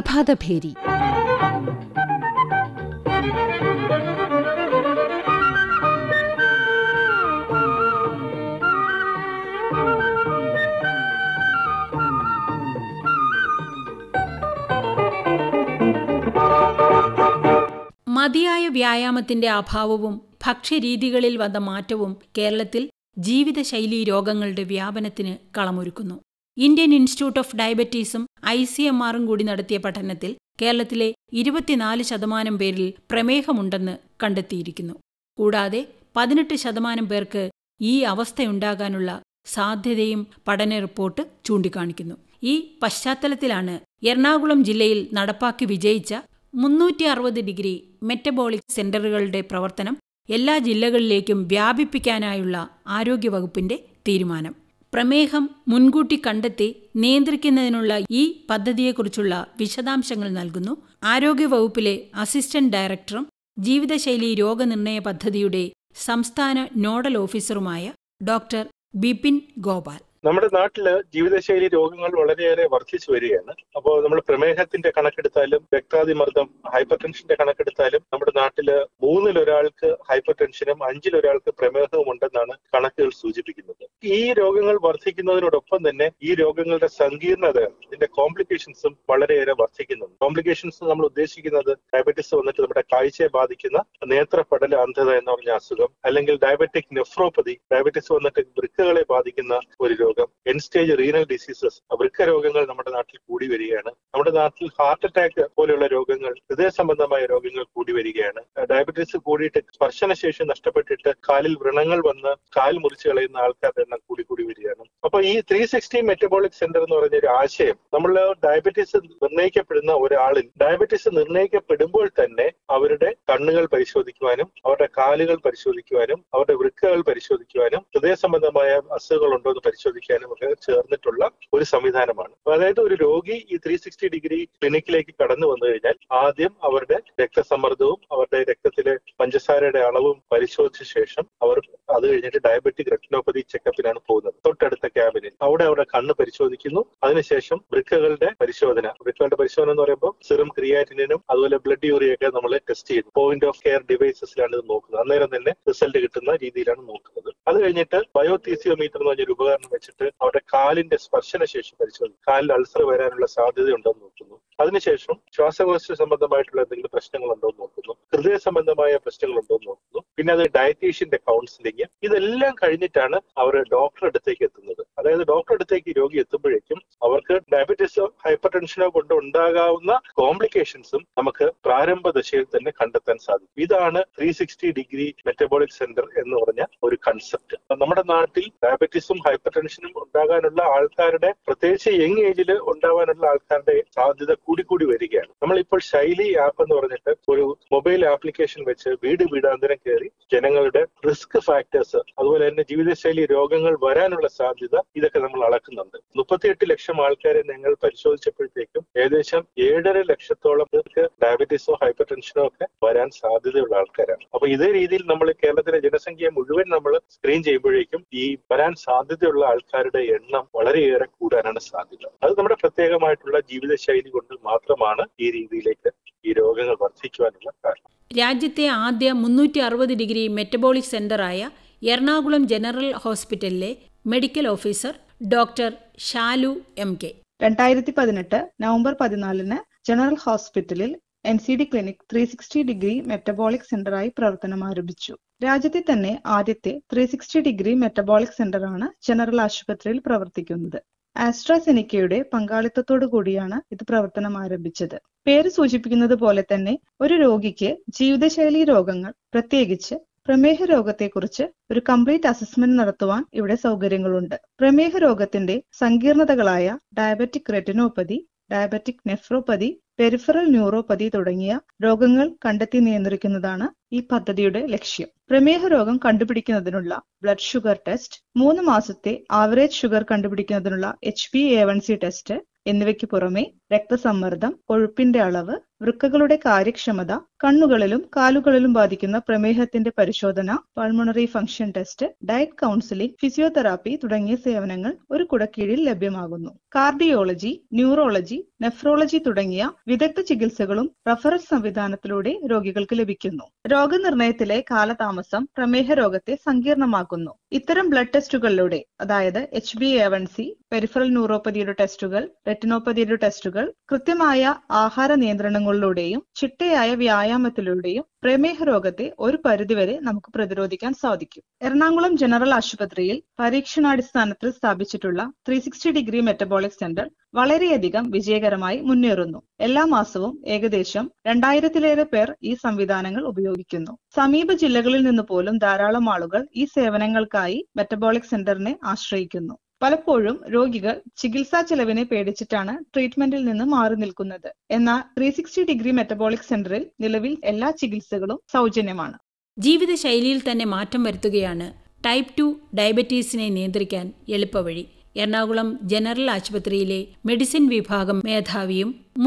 പ്രഭാതഭേരി. മതിയായ വ്യായാമത്തിന്റെ അഭാവവും ഭക്ഷ്യരീതികളിൽ വന്ന മാറ്റവും കേരളത്തിൽ ജീവിതശൈലീ രോഗങ്ങളുടെ വ്യാപനത്തിന് കളമൊരുക്കുന്നു. ഇന്ത്യൻ ഇൻസ്റ്റിറ്റ്യൂട്ട് ഓഫ് ഡയബറ്റീസും ICMR-ഉം കൂടി നടത്തിയ പഠനത്തിൽ കേരളത്തിലെ 24% പേരിൽ പ്രമേഹമുണ്ടെന്ന് കണ്ടെത്തിയിരിക്കുന്നു. കൂടാതെ 18% പേർക്ക് ഈ അവസ്ഥയുണ്ടാകാനുള്ള സാധ്യതയും പഠന റിപ്പോർട്ട് ചൂണ്ടിക്കാണിക്കുന്നു. ഈ പശ്ചാത്തലത്തിലാണ് എറണാകുളം ജില്ലയിൽ നടപ്പാക്കി വിജയിച്ച 360° മെറ്റബോളിക് സെന്ററുകളുടെ പ്രവർത്തനം എല്ലാ ജില്ലകളിലേക്കും വ്യാപിപ്പിക്കാനായുള്ള ആരോഗ്യവകുപ്പിന്റെ തീരുമാനം. പ്രമേഹം മുൻകൂട്ടി കണ്ടെത്തി നിയന്ത്രിക്കുന്നതിനുള്ള ഈ പദ്ധതിയെക്കുറിച്ചുള്ള വിശദാംശങ്ങൾ നൽകുന്നു ആരോഗ്യവകുപ്പിലെ അസിസ്റ്റന്റ് ഡയറക്ടറും ജീവിതശൈലീ രോഗനിർണയ പദ്ധതിയുടെ സംസ്ഥാന നോഡൽ ഓഫീസറുമായ ഡോക്ടർ ബിപിൻ ഗോപാൽ. നമ്മുടെ നാട്ടില് ജീവിതശൈലി രോഗങ്ങൾ വളരെയേറെ വർദ്ധിച്ചു വരികയാണ്. അപ്പോൾ നമ്മൾ പ്രമേഹത്തിന്റെ കണക്കെടുത്താലും രക്താതിമർദ്ദം, ഹൈപ്പർ ടെൻഷന്റെ കണക്കെടുത്താലും നമ്മുടെ നാട്ടില് 3-1 ഹൈപ്പർ ടെൻഷനും 5-1 പ്രമേഹവും ഉണ്ടെന്നാണ് കണക്കുകൾ സൂചിപ്പിക്കുന്നത്. ഈ രോഗങ്ങൾ വർദ്ധിക്കുന്നതിനോടൊപ്പം തന്നെ ഈ രോഗങ്ങളുടെ സങ്കീർണത, ഇതിന്റെ കോംപ്ലിക്കേഷൻസും വളരെയേറെ വർദ്ധിക്കുന്നുണ്ട്. കോംപ്ലിക്കേഷൻസ് നമ്മൾ ഉദ്ദേശിക്കുന്നത് ഡയബറ്റിസ് വന്നിട്ട് നമ്മുടെ കാഴ്ചയെ ബാധിക്കുന്ന നേത്രപടല അന്ധത എന്ന് പറഞ്ഞ അസുഖം, അല്ലെങ്കിൽ ഡയബറ്റിക് നെഫ്രോപ്പതി, ഡയബറ്റിസ് വന്നിട്ട് വൃക്കകളെ ബാധിക്കുന്ന ഒരു രോഗം, എൻഡ് സ്റ്റേജ് റീനൽ ഡിസീസസ്, വൃക്ക രോഗങ്ങൾ നമ്മുടെ നാട്ടിൽ കൂടി വരികയാണ്. നമ്മുടെ നാട്ടിൽ ഹാർട്ട് അറ്റാക്ക് പോലെയുള്ള രോഗങ്ങൾ, ഹൃദയ സംബന്ധമായ രോഗങ്ങൾ കൂടി വരികയാണ്. ഡയബറ്റീസ് കൂടിയിട്ട് സ്പർശനശേഷി നഷ്ടപ്പെട്ടിട്ട് കാലിൽ വ്രണങ്ങൾ വന്ന് കാൽ മുറിച്ച് കളയുന്ന ആൾക്കാരുടെ എണ്ണം കൂടി വരികയാണ്. അപ്പൊ ഈ 360 മെറ്റബോളിക് സെന്റർ എന്ന് പറഞ്ഞ ഒരു ആശയം, നമ്മൾ ഡയബറ്റീസ് നിർണ്ണയിക്കപ്പെടുന്ന ഒരാളിൽ ഡയബറ്റീസ് നിർണ്ണയിക്കപ്പെടുമ്പോൾ തന്നെ അവരുടെ കണ്ണുകൾ പരിശോധിക്കുവാനും അവരുടെ കാലുകൾ പരിശോധിക്കുവാനും അവരുടെ വൃക്കകൾ പരിശോധിക്കുവാനും ഹൃദയ സംബന്ധമായ അസുഖങ്ങളുണ്ടോ എന്ന് പരിശോധിക്കാനും ഒക്കെ ചേർന്നിട്ടുള്ള ഒരു സംവിധാനമാണ്. അതായത് ഒരു രോഗി ഈ 360° ക്ലിനിക്കിലേക്ക് കടന്നു വന്നു കഴിഞ്ഞാൽ ആദ്യം അവരുടെ രക്തസമ്മർദ്ദവും അവരുടെ രക്തത്തിലെ പഞ്ചസാരയുടെ അളവും പരിശോധിച്ച ശേഷം അവർ അത് കഴിഞ്ഞിട്ട് ഡയബറ്റിക് റെറ്റിനോപ്പതി ചെക്കപ്പിനാണ് പോകുന്നത്. തൊട്ടടുത്ത ക്യാബിനിൽ അവിടെ അവരുടെ കണ്ണ് പരിശോധിക്കുന്നു. അതിനുശേഷം വൃക്കകളുടെ പരിശോധന എന്ന് പറയുമ്പോൾ സിറം ക്രിയാറ്റിനും അതുപോലെ ബ്ലഡ് യൂറിയൊക്കെ നമ്മൾ ടെസ്റ്റ് ചെയ്യുന്നു. പോയിന്റ് ഓഫ് കെയർ ഡിവൈസസിലാണ് ഇത് നോക്കുന്നത്. അന്നേരം തന്നെ റിസൾട്ട് കിട്ടുന്ന രീതിയിലാണ് നോക്കുന്നത്. അത് കഴിഞ്ഞിട്ട് ബയോതീസിയോമീറ്റർ എന്ന് പറഞ്ഞൊരു ഉപകരണം വെച്ചിട്ട് അവരുടെ കാലിന്റെ സ്പർശനശേഷി പരിശോധിക്കും. കാലിൽ അൾസർ വരാനുള്ള സാധ്യതയുണ്ടോ എന്ന് നോക്കുന്നു. അതിനുശേഷം ശ്വാസകോശ സംബന്ധമായിട്ടുള്ള എന്തെങ്കിലും പ്രശ്നങ്ങളുണ്ടോ എന്ന് നോക്കുന്നു. ഹൃദയ സംബന്ധമായ പ്രശ്നങ്ങളുണ്ടോ എന്ന് നോക്കുന്നു. പിന്നെ അത് ഡയറ്റീഷ്യന്റെ കൗൺസിലിംഗ്, ഇതെല്ലാം കഴിഞ്ഞിട്ടാണ് അവർ ഡോക്ടറെ അടുത്തേക്ക് എത്തുന്നത്. അതായത് ഡോക്ടറെ അടുത്തേക്ക് രോഗി എത്തുമ്പോഴേക്കും അവർക്ക് ഡയബറ്റീസോ ഹൈപ്പർ ടെൻഷനോ കൊണ്ട് ഉണ്ടാകാവുന്ന കോംപ്ലിക്കേഷൻസും നമുക്ക് പ്രാരംഭ ദശയിൽ തന്നെ കണ്ടെത്താൻ സാധിക്കും. ഇതാണ് 360° മെറ്റബോളിക് സെന്റർ എന്ന് പറഞ്ഞ ഒരു കൺസെപ്റ്റ്. നമ്മുടെ നാട്ടിൽ ഡയബറ്റീസും ഹൈപ്പർ ടെൻഷനും ഉണ്ടാകാനുള്ള ആൾക്കാരുടെ, പ്രത്യേകിച്ച് യങ് ഏജിൽ ഉണ്ടാവാനുള്ള ആൾക്കാരുടെ സാധ്യത കൂടി വരികയാണ്. നമ്മളിപ്പോൾ ശൈലി ആപ്പ് എന്ന് പറഞ്ഞിട്ട് ഒരു മൊബൈൽ ആപ്ലിക്കേഷൻ വെച്ച് വീടാന്തരം കയറി ജനങ്ങളുടെ റിസ്ക് ഫാക്ടേഴ്സ്, അതുപോലെ തന്നെ ജീവിതശൈലി രോഗങ്ങൾ വരാനുള്ള സാധ്യത, ഇതൊക്കെ നമ്മൾ അളക്കുന്നുണ്ട്. 38 ലക്ഷം ആൾക്കാരെ ഞങ്ങൾ പരിശോധിച്ചപ്പോഴത്തേക്കും ഏകദേശം 7.5 ലക്ഷത്തോളം പേർക്ക് ഡയബറ്റീസോ ഹൈപ്പർ ടെൻഷനോ ഒക്കെ വരാൻ സാധ്യതയുള്ള ആൾക്കാരാണ്. അപ്പൊ ഇതേ രീതിയിൽ നമ്മൾ കേരളത്തിലെ ജനസംഖ്യയെ മുഴുവൻ നമ്മൾ സ്ക്രീൻ ചെയ്യുമ്പോഴേക്കും ഈ വരാൻ സാധ്യതയുള്ള ആൾക്കാരുടെ എണ്ണം വളരെയേറെ കൂടാനാണ് സാധ്യത. അത് നമ്മുടെ പ്രത്യേകമായിട്ടുള്ള ജീവിതശൈലി കൊണ്ട് മാത്രമാണ് ഈ രീതിയിലേക്ക് ഈ രോഗങ്ങൾ വർദ്ധിക്കുവാനുള്ള കാരണം. രാജ്യത്തെ ആദ്യ 360° മെറ്റബോളിക് സെന്ററായ എറണാകുളം ജനറൽ ഹോസ്പിറ്റലിലെ medical officer doctor Shalu MK 2018 November 14 general ഹോസ്പിറ്റലിൽ NCD ക്ലിനിക് 360° മെറ്റബോളിക് സെന്ററായി പ്രവർത്തനം ആരംഭിച്ചു. രാജ്യത്തെ തന്നെ ആദ്യത്തെ 360° മെറ്റബോളിക് സെന്ററാണ് ജനറൽ ആശുപത്രിയിൽ പ്രവർത്തിക്കുന്നത്. ആസ്ട്രാസെനിക്കയുടെ പങ്കാളിത്തത്തോടു കൂടിയാണ് ഇത് പ്രവർത്തനം ആരംഭിച്ചത്. പേര് സൂചിപ്പിക്കുന്നത് പോലെ തന്നെ ഒരു രോഗിക്ക് ജീവിതശൈലി രോഗങ്ങൾ, പ്രത്യേകിച്ച് പ്രമേഹ രോഗത്തെക്കുറിച്ച് ഒരു കംപ്ലീറ്റ് അസസ്മെന്റ് നടത്തുവാൻ ഇവിടെ സൗകര്യങ്ങളുണ്ട്. പ്രമേഹ രോഗത്തിന്റെ സങ്കീർണതകളായ diabetic retinopathy, diabetic nephropathy, peripheral neuropathy തുടങ്ങിയ രോഗങ്ങൾ കണ്ടെത്തി നിയന്ത്രിക്കുന്നതാണ് ഈ പദ്ധതിയുടെ ലക്ഷ്യം. പ്രമേഹ രോഗം കണ്ടുപിടിക്കുന്നതിനുള്ള ബ്ലഡ് ഷുഗർ ടെസ്റ്റ്, 3 മാസത്തെ ആവറേജ് ഷുഗർ കണ്ടുപിടിക്കുന്നതിനുള്ള HbA1c ടെസ്റ്റ് എന്നിവയ്ക്ക് പുറമെ രക്തസമ്മർദ്ദം, കൊഴുപ്പിന്റെ അളവ്, വൃക്കകളുടെ കാര്യക്ഷമത, കണ്ണുകളിലും കാലുകളിലും ബാധിക്കുന്ന പ്രമേഹത്തിന്റെ പരിശോധന, pulmonary function test, diet counselling, physiotherapy തുടങ്ങിയ സേവനങ്ങൾ ഒരു കുടക്കീഴിൽ ലഭ്യമാകുന്നു. കാർഡിയോളജി, ന്യൂറോളജി, നെഫ്രോളജി തുടങ്ങിയ വിദഗ്ധ ചികിത്സകളും റഫറൽ സംവിധാനത്തിലൂടെ രോഗികൾക്ക് ലഭിക്കുന്നു. രോഗനിർണയത്തിലെ കാലതാമസം പ്രമേഹ രോഗത്തെ സങ്കീർണമാക്കുന്നു. ഇത്തരം ബ്ലഡ് ടെസ്റ്റുകളിലൂടെ, അതായത് HbA1c, പെരിഫറൽ ന്യൂറോപ്പതിയുടെ ടെസ്റ്റുകൾ, റെറ്റിനോപ്പതിയുടെ ടെസ്റ്റുകൾ, കൃത്യമായ ആഹാര നിയന്ത്രണങ്ങളിലൂടെയും ചിട്ടയായ വ്യായാമത്തിലൂടെയും പ്രമേഹ രോഗത്തെ ഒരു പരിധിവരെ നമുക്ക് പ്രതിരോധിക്കാൻ സാധിക്കും. എറണാകുളം ജനറൽ ആശുപത്രിയിൽ പരീക്ഷണാടിസ്ഥാനത്തിൽ സ്ഥാപിച്ചിട്ടുള്ള 360 ഡിഗ്രി മെറ്റബോളിക് സെന്റർ വളരെയധികം വിജയകരമായി മുന്നേറുന്നു. എല്ലാ മാസവും ഏകദേശം 2000-ലേറെ പേർ ഈ സംവിധാനങ്ങൾ ഉപയോഗിക്കുന്നു. സമീപ ജില്ലകളിൽ നിന്ന് പോലും ധാരാളം ആളുകൾ ഈ സേവനങ്ങൾക്കായി മെറ്റബോളിക് സെന്ററിനെ ആശ്രയിക്കുന്നു. പലപ്പോഴും രോഗികൾ ചികിത്സാ ചെലവിനെ പേടിച്ചിട്ടാണ് ട്രീറ്റ്മെന്റിൽ നിന്ന് മാറി നിൽക്കുന്നത്. എന്നാൽ 360 ഡിഗ്രി മെറ്റബോളിക് സെന്ററിൽ നിലവിൽ എല്ലാ ചികിത്സകളും സൗജന്യമാണ്. ജീവിതശൈലിയിൽ തന്നെ മാറ്റം വരുത്തുകയാണ് ടൈപ്പ് 2 ഡയബറ്റീസിനെ നിയന്ത്രിക്കാൻ എളുപ്പവഴി. എറണാകുളം ജനറൽ ആശുപത്രിയിലെ മെഡിസിൻ വിഭാഗം മേധാവിയും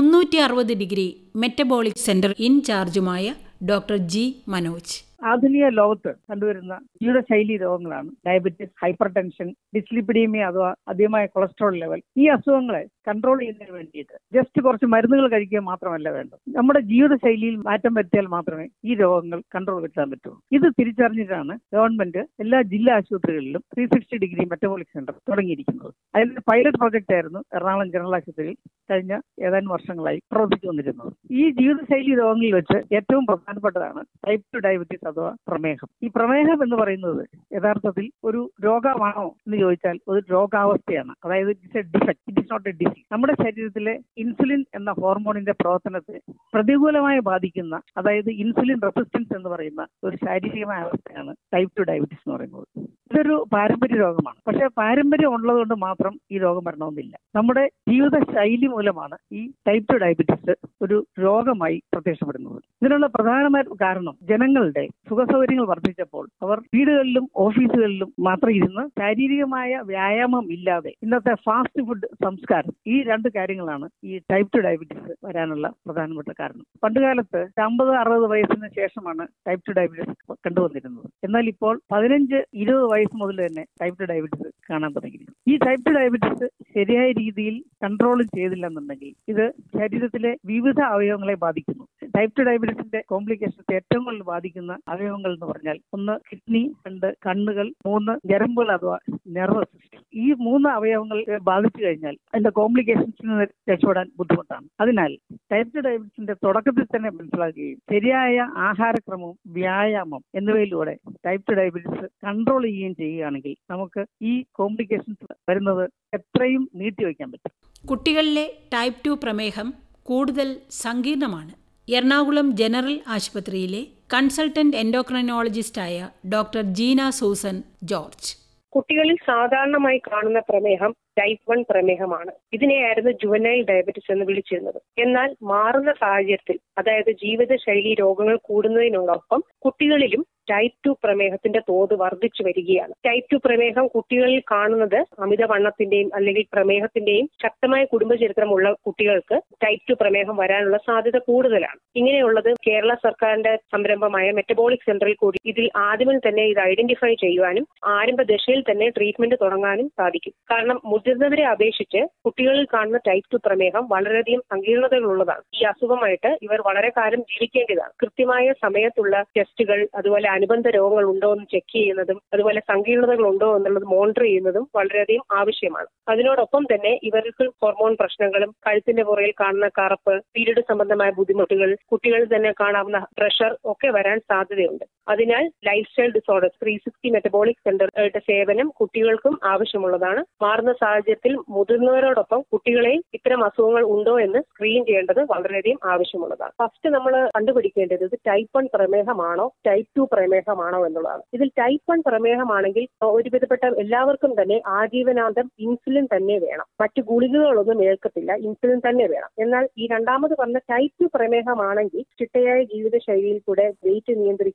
360 ഡിഗ്രി മെറ്റബോളിക് സെന്റർ ഇൻചാർജുമായ ഡോക്ടർ ജി മനോജ്. ആധുനിക ലോകത്ത് കണ്ടുവരുന്ന ജീവിതശൈലി രോഗങ്ങളാണ് ഡയബറ്റിസ്, ഹൈപ്പർ ടെൻഷൻ, ഡിസ്ലിപ്പിഡീമിയ അഥവാ അധികമായ കൊളസ്ട്രോൾ ലെവൽ. ഈ അസുഖങ്ങളെ കൺട്രോൾ ചെയ്യുന്നതിന് വേണ്ടിയിട്ട് ജസ്റ്റ് കുറച്ച് മരുന്നുകൾ കഴിക്കുക മാത്രമല്ല വേണ്ടത്. നമ്മുടെ ജീവിതശൈലിയിൽ മാറ്റം വരുത്തിയാൽ മാത്രമേ ഈ രോഗങ്ങൾ കൺട്രോൾ വരുത്താൻ പറ്റുള്ളൂ. ഇത് തിരിച്ചറിഞ്ഞിട്ടാണ് ഗവൺമെന്റ് എല്ലാ ജില്ലാ ആശുപത്രികളിലും 360 ഡിഗ്രി മെറ്റബോളിക് സെന്റർ തുടങ്ങിയിരിക്കുന്നത്. അതിന്റെ പൈലറ്റ് പ്രോജക്റ്റ് ആയിരുന്നു എറണാകുളം ജനറൽ ആശുപത്രിയിൽ കഴിഞ്ഞ ഏതാനും വർഷങ്ങളായി പ്രവർത്തിച്ചു വന്നിരുന്നത്. ഈ ജീവിതശൈലി രോഗങ്ങളിൽ വെച്ച് ഏറ്റവും പ്രധാനപ്പെട്ടതാണ് ടൈപ്പ് 2 ഡയബറ്റീസ് അഥവാ പ്രമേഹം. ഈ പ്രമേഹം എന്ന് പറയുന്നത് യഥാർത്ഥത്തിൽ ഒരു രോഗമാണോ എന്ന് ചോദിച്ചാൽ ഒരു രോഗാവസ്ഥയാണ്. അതായത് it's a defect, it is not a disease. നമ്മുടെ ശരീരത്തിലെ ഇൻസുലിൻ എന്ന ഹോർമോണിന്റെ പ്രവർത്തനത്തെ പ്രതികൂലമായി ബാധിക്കുന്ന, അതായത് ഇൻസുലിൻ റെസിസ്റ്റൻസ് എന്ന് പറയുന്ന ഒരു ശാരീരികമായ അവസ്ഥയാണ് ടൈപ്പ് 2 ഡയബറ്റീസ് എന്ന് പറയുന്നത്. ഇതൊരു പാരമ്പര്യ രോഗമാണ്. പക്ഷെ പാരമ്പര്യം ഉള്ളതുകൊണ്ട് മാത്രം ഈ രോഗം വരണമെന്നില്ല. നമ്മുടെ ജീവിത ശൈലി മൂലമാണ് ഈ ടൈപ്പ് 2 ഡയബറ്റീസ് ഒരു രോഗമായി പ്രത്യക്ഷപ്പെടുന്നത്. ഇതിനുള്ള പ്രധാനമായ കാരണം ജനങ്ങളുടെ സുഖസൗകര്യങ്ങൾ വർദ്ധിച്ചപ്പോൾ അവർ വീടുകളിലും ഓഫീസുകളിലും മാത്രം ഇരുന്ന് ശാരീരികമായ വ്യായാമം ഇല്ലാതെ ഇന്നത്തെ ഫാസ്റ്റ് ഫുഡ് സംസ്കാരം, ഈ രണ്ട് കാര്യങ്ങളാണ് ഈ ടൈപ്പ് 2 ഡയബറ്റീസ് വരാനുള്ള പ്രധാനപ്പെട്ട കാരണം. പണ്ടുകാലത്ത് 50-60 വയസ്സിന് ശേഷമാണ് ടൈപ്പ് 2 ഡയബറ്റീസ് കണ്ടുവന്നിരുന്നത്. എന്നാൽ ഇപ്പോൾ 15-20 വയസ്സ് മുതൽ തന്നെ ടൈപ്പ് 2 ഡയബറ്റീസ് കാണാൻ തുടങ്ങിയിരുന്നു. ഈ ടൈപ്പ് 2 ഡയബറ്റീസ് ശരിയായ രീതിയിൽ കൺട്രോൾ ചെയ്തില്ലെന്നുണ്ടെങ്കിൽ ഇത് ശരീരത്തിലെ വിവിധ അവയവങ്ങളെ ബാധിക്കുന്നു. ടൈപ്പ് 2 ഡയബറ്റീസിന്റെ കോംപ്ലിക്കേഷൻസ് ഏറ്റവും കൂടുതൽ ബാധിക്കുന്ന അവയവങ്ങൾ എന്ന് പറഞ്ഞാൽ 1 കിഡ്നി, 2 കണ്ണുകൾ, 3 ഞരമ്പുകൾ അഥവാ നെർവസ് സിസ്റ്റം. ഈ 3 അവയവങ്ങൾ ബാധിച്ചു കഴിഞ്ഞാൽ അതിന്റെ കോംപ്ലിക്കേഷൻസിൽ നിന്ന് രക്ഷപ്പെടാൻ ബുദ്ധിമുട്ടാണ്. അതിനാൽ ടൈപ്പ് 2 ഡയബറ്റീസിന്റെ തുടക്കത്തിൽ തന്നെ മനസ്സിലാക്കുകയും ശരിയായ ആഹാരക്രമവും വ്യായാമം എന്നിവയിലൂടെ ടൈപ്പ് 2 ഡയബറ്റീസ് കൺട്രോൾ ചെയ്യുകയും ചെയ്യുകയാണെങ്കിൽ നമുക്ക് ഈ കോംപ്ലിക്കേഷൻസ് വരുന്നത് എത്രയും നീട്ടിവെക്കാൻ പറ്റും. കുട്ടികളിലെ ടൈപ്പ് 2 പ്രമേഹം കൂടുതൽ സങ്കീർണമാണ്. എറണാകുളം ജനറൽ ആശുപത്രിയിലെ കൺസൾട്ടന്റ് എൻഡോക്രൈനോളജിസ്റ്റായ ഡോക്ടർ ജീന സൂസൻ ജോർജ്. കുട്ടികളിൽ സാധാരണമായി കാണുന്ന പ്രമേഹം ടൈപ്പ് 1 പ്രമേഹമാണ്. ഇതിനെയായിരുന്നു ജുവനൈൽ ഡയബറ്റിസ് എന്ന് വിളിച്ചിരുന്നത്. എന്നാൽ മാറുന്ന സാഹചര്യത്തിൽ, അതായത് ജീവിതശൈലി രോഗങ്ങൾ കൂടുന്നതിനോടൊപ്പം കുട്ടികളിലും ടൈപ്പ് 2 പ്രമേഹത്തിന്റെ തോത് വർദ്ധിച്ചു വരികയാണ്. ടൈപ്പ് 2 പ്രമേഹം കുട്ടികളിൽ കാണുന്നത് അമിതവണ്ണത്തിന്റെയും അല്ലെങ്കിൽ പ്രമേഹത്തിന്റെയും ശക്തമായ കുടുംബചരിത്രമുള്ള കുട്ടികൾക്ക് ടൈപ്പ് 2 പ്രമേഹം വരാനുള്ള സാധ്യത കൂടുതലാണ്. ഇങ്ങനെയുള്ളത് കേരള സർക്കാരിന്റെ സംരംഭമായ മെറ്റബോളിക് സെന്ററിൽ കൂടി ഇതിൽ ആദ്യമേ തന്നെ ഇത് ഐഡന്റിഫൈ ചെയ്യുവാനും ആരംഭദശയിൽ തന്നെ ട്രീറ്റ്മെന്റ് തുടങ്ങാനും സാധിക്കും. കാരണം മുതിർന്നവരെ അപേക്ഷിച്ച് കുട്ടികളിൽ കാണുന്ന ടൈപ്പ് 2 പ്രമേഹം വളരെയധികം സങ്കീർണതകളുള്ളതാണ്. ഈ അസുഖമായിട്ട് ഇവർ വളരെ കാലം ജീവിക്കേണ്ടതാണ്. കൃത്യമായ സമയത്തുള്ള ടെസ്റ്റുകൾ, അതുപോലെ അനുബന്ധ രോഗങ്ങൾ ഉണ്ടോ എന്ന് ചെക്ക് ചെയ്യുന്നതും അതുപോലെ സങ്കീർണതകൾ ഉണ്ടോ എന്നുള്ളത് മോണിറ്റർ ചെയ്യുന്നതും വളരെയധികം ആവശ്യമാണ്. അതിനോടൊപ്പം തന്നെ ഇവർക്ക് ഹോർമോൺ പ്രശ്നങ്ങളും കഴുത്തിന്റെ പുറകിൽ കാണുന്ന കറുപ്പ്, പീരീഡ് സംബന്ധമായ ബുദ്ധിമുട്ടുകൾ, കുട്ടികളിൽ തന്നെ കാണാവുന്ന പ്രഷർ ഒക്കെ വരാൻ സാധ്യതയുണ്ട്. അതിനാൽ ലൈഫ് സ്റ്റൈൽ ഡിസോർഡേഴ്സ് 360 മെറ്റബോളിക് സെന്ററുകളുടെ സേവനം കുട്ടികൾക്കും ആവശ്യമുള്ളതാണ്. മാറുന്ന സാഹചര്യത്തിൽ മുതിർന്നവരോടൊപ്പം കുട്ടികളെയും ഇത്തരം അസുഖങ്ങൾ ഉണ്ടോ എന്ന് സ്ക്രീൻ ചെയ്യേണ്ടത് വളരെയധികം ആവശ്യമുള്ളതാണ്. ഫസ്റ്റ് നമ്മൾ കണ്ടുപിടിക്കേണ്ടത് ഇത് ടൈപ്പ് 1 പ്രമേഹമാണോ ടൈപ്പ് 2 പ്രമേഹമാണോ എന്നുള്ളതാണ്. ഇതിൽ ടൈപ്പ് 1 പ്രമേഹമാണെങ്കിൽ ഒരുവിധപ്പെട്ട എല്ലാവർക്കും തന്നെ ആജീവനാന്തം ഇൻസുലിൻ തന്നെ വേണം. മറ്റു ഗുളികകളൊന്നും ഏൽക്കത്തില്ല, ഇൻസുലിൻ തന്നെ വേണം. എന്നാൽ ഈ രണ്ടാമത് പറഞ്ഞ ടൈപ്പ് 2 പ്രമേഹമാണെങ്കിൽ ചിട്ടയായ ജീവിതശൈലിയിൽ കൂടെ വെയിറ്റ് നിയന്ത്രിക്കുകയും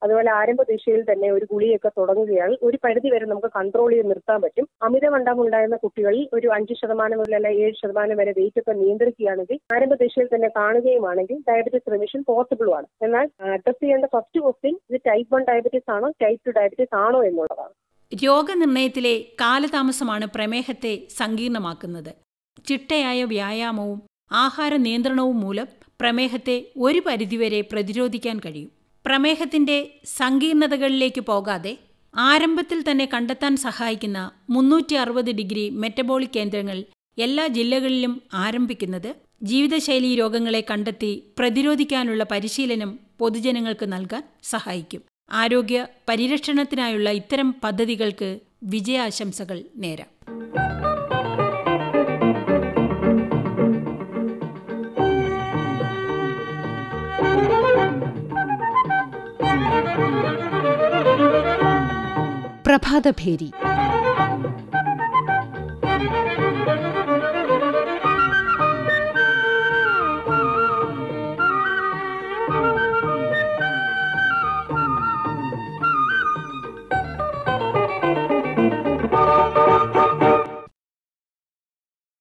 അതുപോലെ ആരംഭ ദിശയിൽ തന്നെ ഒരു ഗുളിയൊക്കെ തുടങ്ങുകയാണ് ഒരു പരിധി വരെ നമുക്ക് കൺട്രോൾ ചെയ്ത് നിർത്താൻ പറ്റും. അമിതവണ്ണം ഉണ്ടായിരുന്ന കുട്ടികളിൽ ഒരു 5% മുതൽ 7% വരെ വെയിറ്റ് ഒക്കെ നിയന്ത്രിക്കുകയാണെങ്കിൽ ആരംഭ ദിശയിൽ തന്നെ കാണുകയുമാണെങ്കിൽ ഡയബറ്റീസ് റിമിഷൻ പോസിബിൾ ആണ്. എന്നാൽ അഡ്രസ് ചെയ്യേണ്ട ഫസ്റ്റ് ക്വസ്റ്റ്യൻ ഇത് ടൈപ്പ് 1 ഡയബറ്റീസ് ആണോ ടൈപ്പ് 2 ഡയബറ്റീസ് ആണോ എന്നുള്ളതാണ്. രോഗനിർണയത്തിലെ കാലതാമസമാണ് പ്രമേഹത്തെ സങ്കീർണമാക്കുന്നത്. ചിട്ടയായ വ്യായാമവും ആഹാര നിയന്ത്രണവും മൂലം പ്രമേഹത്തെ ഒരു പരിധിവരെ പ്രതിരോധിക്കാൻ കഴിയും. പ്രമേഹത്തിന്റെ സങ്കീർണതകളിലേക്ക് പോകാതെ ആരംഭത്തിൽ തന്നെ കണ്ടെത്താൻ സഹായിക്കുന്ന 360 ഡിഗ്രി മെറ്റബോളിക് കേന്ദ്രങ്ങൾ എല്ലാ ജില്ലകളിലും ആരംഭിക്കുന്നത് ജീവിതശൈലീ രോഗങ്ങളെ കണ്ടെത്തി പ്രതിരോധിക്കാനുള്ള പരിശീലനം പൊതുജനങ്ങൾക്ക് നൽകാൻ സഹായിക്കും. ആരോഗ്യ പരിരക്ഷണത്തിനായുള്ള ഇത്തരം പദ്ധതികൾക്ക് വിജയാശംസകൾ നേരാം. പ്രഭാതഭേരി